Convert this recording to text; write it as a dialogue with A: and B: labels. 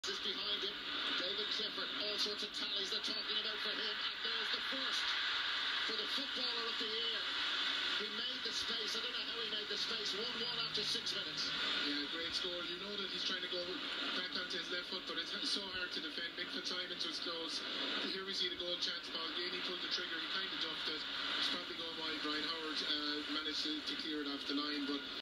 A: Just behind him, David Clifford, all sorts of tallies they're talking about for him, and there's the first for the footballer of the year. He made the space. I don't know how he made the space. 1-1 after 6 minutes.
B: Yeah, great score. You know that he's trying to go back onto his left foot, but it's so hard to defend. Mick Fitzsimons was close. Here we see the goal chance. Paul Gainey pulled the trigger. He kind of duffed it. He's probably going wide. Brian Howard managed to clear it off the line, but